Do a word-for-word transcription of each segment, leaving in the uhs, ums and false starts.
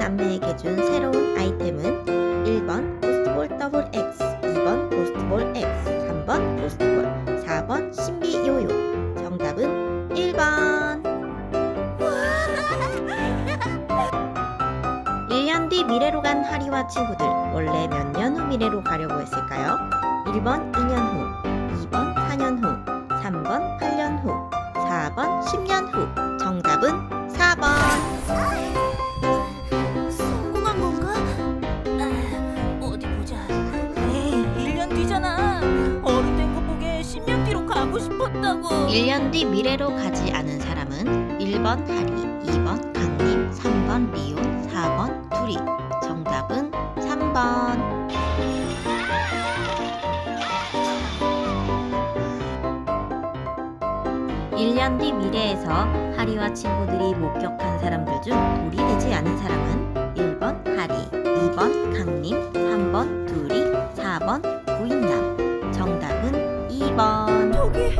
남매에게 준 새로운 아이템은 일 번 고스트볼 더블 X, 이 번 고스트볼 X, 삼 번 고스트볼, 사 번 신비 요요. 정답은 일 번. 일 년 뒤 미래로 간 하리와 친구들, 원래 몇 년 후 미래로 가려고 했을까요? 일 번 이 년 후, 이 번 사 년 후, 삼 번 팔 년 후, 사 번 십 년 후. 정답은 사 번. 성공한 건가? 아, 어디 보자. 에이, 일 년 뒤잖아. 어른 된 거 보게 십 년 뒤로 가고 싶었다고. 일 년 뒤 미래로 가지 않은 사람은 일 번 하리, 이 번 강림, 삼 번 리온, 사 번 둘이. 정답은 삼 번. 일 년 뒤 미래에서 하리와 친구들이 목격한 사람들 중 돌이 되지 않은 사람은 일 번 하리, 이 번 강림, 삼 번 둘이, 사 번 부인남. 정답은 이 번. 저기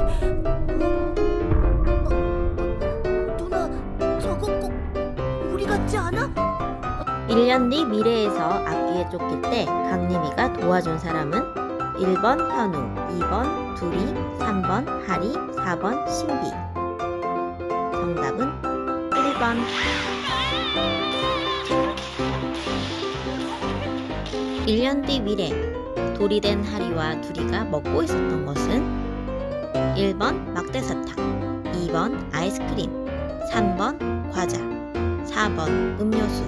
어, 누나, 저거 꼭 우리 같지 않아? 일 년 뒤 미래에서 앞뒤에 쫓길 때 강림이가 도와준 사람은 일 번 현우, 이 번 둘이, 삼 번 하리, 사 번 신비. 정답은 일 번. 일 년 뒤 미래, 돌이 된 하리와 둘이가 먹고 있었던 것은 일 번 막대사탕, 이 번 아이스크림, 삼 번 과자, 사 번 음료수.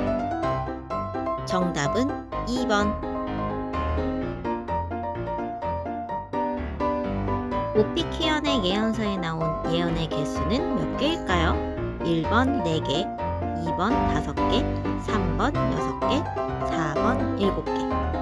정답은 이 번. 오피키언의 예언서에 나온 예언의 개수는 몇 개일까요? 일 번 네 개, 이 번 다섯 개, 삼 번 여섯 개, 사 번 일곱 개.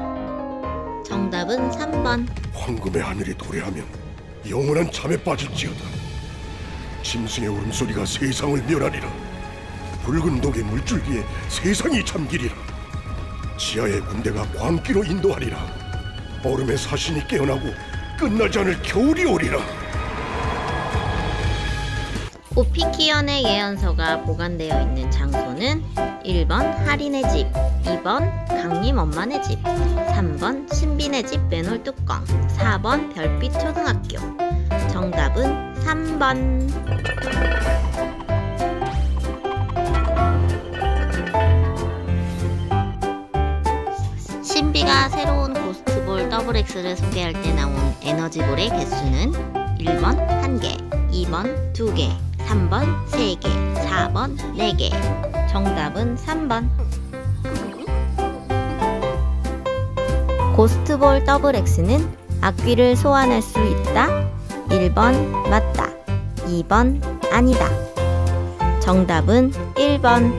정답은 삼 번. 황금의 하늘이 도래하면 영원한 잠에 빠질지어다. 짐승의 울음소리가 세상을 멸하리라. 붉은 독의 물줄기에 세상이 잠기리라. 지하의 군대가 광기로 인도하리라. 얼음의 사신이 깨어나고 끝나지 않을 겨울이 오리라. 오피키언의 예언서가 보관되어 있는 장소는 일 번 하리네 집, 이 번 강림 엄마네 집, 삼 번 신비네 집 맨홀 뚜껑, 사 번 별빛 초등학교. 정답은 삼 번. 신비가 새로운 고스트볼 더블 X를 소개할 때 나온 에너지볼의 개수는 일 번 한 개, 이 번 두 개, 삼 번 세 개, 사 번 네 개. 정답은 삼 번. 고스트볼 더블 X는 악귀를 소환할 수 있다. 일 번 맞다, 이 번 아니다. 정답은 일 번.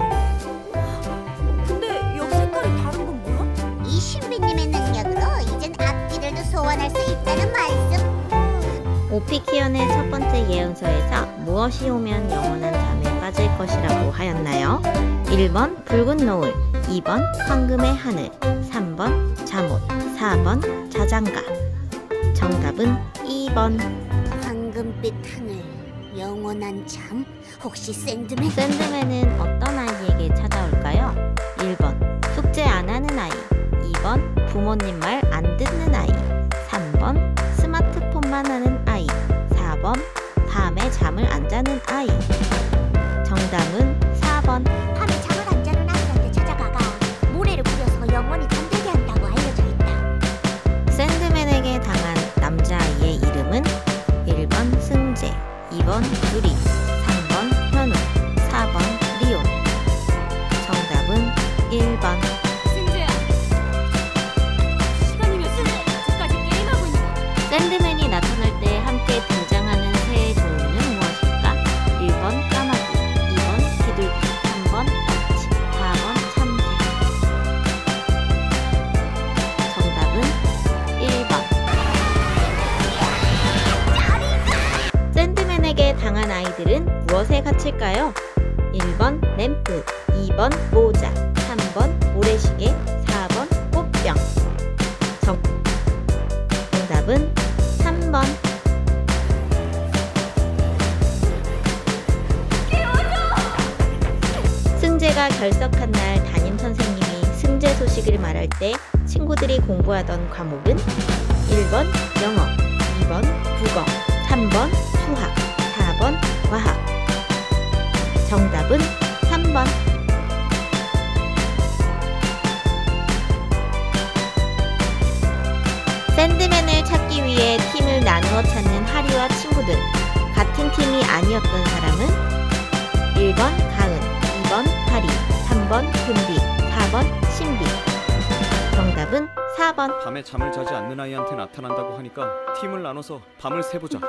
근데 역 색깔이 다른 건 뭐야? 이 신비님의 능력으로 이젠 악기들도 소환할 수 있다는 말씀. 오피키언의 첫 번째 예언서에서 무엇이 오면 영원한 잠에 빠질 것이라고 하였나요? 일 번 붉은 노을, 이 번 황금의 하늘, 삼 번 잠옷, 사 번 자장가. 정답은 이 번. 황금빛 하늘, 영원한 잠? 혹시 샌드맨? 샌드맨은 어떤 아이에게 찾아올까요? 일 번 숙제 안 하는 아이, 이 번 부모님 말 안 듣는 아이, 삼 번 스마트폰만 하는 아이, 사 번 밤에 잠을 안 자는 아이. 정답은 사 번. 밤에 잠을 안 자는 아이한테 찾아가가 모래를 뿌려서 영원히 잠들게 한다고 알려져 있다. 샌드맨에게 당한 남자아이의 이름은 일 번 승재, 이 번 유리, 삼 번 현우, 사 번 리온. 정답은 일 번. 신재야, 시간이면 아직까지 게임하고 있는 거. 샌드맨이 나타날 때 함께 등장하는 새의 종류는 무엇일까? 일 번 까마귀, 이 번 비둘기, 삼 번 낙지, 사 번 참새. 정답은 일 번. 샌드맨에게 당한 아이들은 무엇에 갇힐까요? 일 번 램프, 이 번 모자, 삼 번 모래시계, 사 번 꽃병. 정... 정답은 삼 번. 승재가 결석한 날 담임 현재 소식을 말할 때 친구들이 공부하던 과목은 일 번 영어, 이 번 국어, 삼 번 수학, 사 번 과학. 정답은 삼 번. 샌드맨을 찾기 위해 팀을 나누어 찾는 하리와 친구들. 같은 팀이 아니었던 사람은 일 번 가은, 이 번 하리, 삼 번 금비, 사 번 신비. 정답은 사 번. 밤에 잠을 자지 않는 아이한테 나타난다고 하니까 팀을 나눠서 밤을 새보자.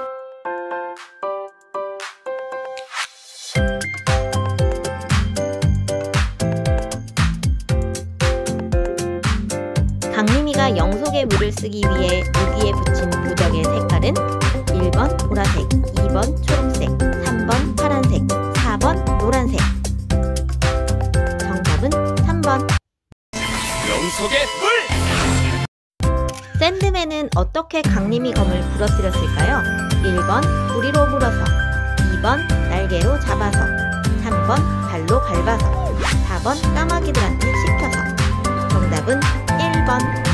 강림이가 영속의 물을 쓰기 위해 무기에 붙인 부적의 색깔은 일 번 보라색, 이 번 초록색, 삼 번 파란색, 사 번 노란색. 정답은 삼 번. 영속의 물! 샌드맨은 어떻게 강림이 검을 부러뜨렸을까요? 일 번 부리로 불어서, 이 번 날개로 잡아서, 삼 번 발로 밟아서, 사 번 까마귀들한테 씹혀서. 정답은 일 번.